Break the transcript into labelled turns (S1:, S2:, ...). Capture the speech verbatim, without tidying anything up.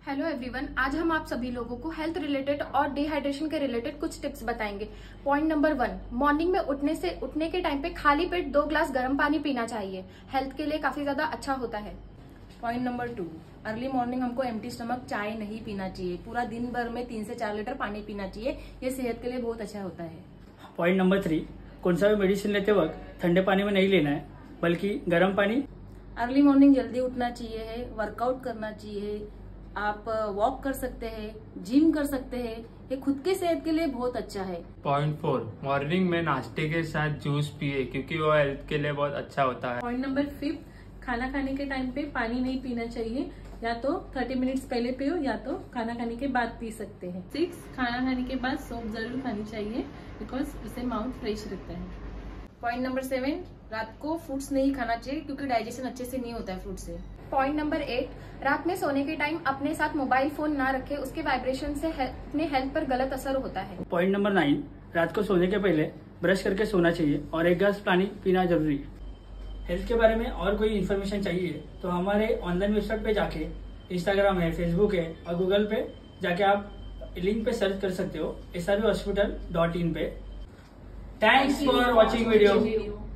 S1: Hello everyone, आज हम आप सभी लोगों को हेल्थ रिलेटेड और डिहाइड्रेशन के रिलेटेड कुछ टिप्स बताएंगे। पॉइंट नंबर वन, मॉर्निंग में उठने से उठने के टाइम पे खाली पेट दो ग्लास गर्म पानी पीना चाहिए। हेल्थ के लिए काफी ज्यादा अच्छा होता है।
S2: Point number two, early morning हमको एम्प्टी स्टमक चाय नहीं पीना चाहिए। पूरा दिन भर में तीन से चार लीटर पानी पीना चाहिए। ये सेहत के लिए बहुत अच्छा होता है।
S3: पॉइंट नंबर थ्री, कौन सा भी मेडिसिन लेते वक्त ठंडे पानी में नहीं लेना है, बल्कि गर्म पानी।
S2: अर्ली मॉर्निंग जल्दी उठना चाहिए है, वर्कआउट करना चाहिए, आप वॉक कर सकते हैं, जिम कर सकते हैं। ये खुद के सेहत के लिए बहुत अच्छा है।
S4: पॉइंट फोर, मॉर्निंग में नाश्ते के साथ जूस पिए क्योंकि वो हेल्थ के लिए बहुत अच्छा होता है।
S5: पॉइंट नंबर फिफ्थ, खाना खाने के टाइम पे पानी नहीं पीना चाहिए। या तो थर्टी मिनट्स पहले पियो या तो खाना खाने के बाद पी सकते हैं। सिक्स, खाना खाने के बाद सोप जरूर खानी चाहिए बिकॉज इससे माउथ फ्रेश रहता है।
S2: पॉइंट नंबर सेवन, रात को फ्रूट्स नहीं खाना चाहिए क्योंकि डाइजेशन अच्छे से नहीं होता है फ्रूट से।
S1: पॉइंट नंबर एट, रात में सोने के टाइम अपने साथ मोबाइल फोन ना रखें, उसके वाइब्रेशन से अपने हेल्थ पर गलत असर होता है।
S3: पॉइंट नंबर नाइन, रात को सोने के पहले ब्रश करके सोना चाहिए और एक ग्लास पानी पीना जरूरी है। हेल्थ के बारे में और कोई इन्फॉर्मेशन चाहिए तो हमारे ऑनलाइन वेबसाइट पे जाके, इंस्टाग्राम है, फेसबुक है और गूगल पे जाके आप लिंक पे सर्च कर सकते हो, S R B hospital dot in पे। Thanks for watching video.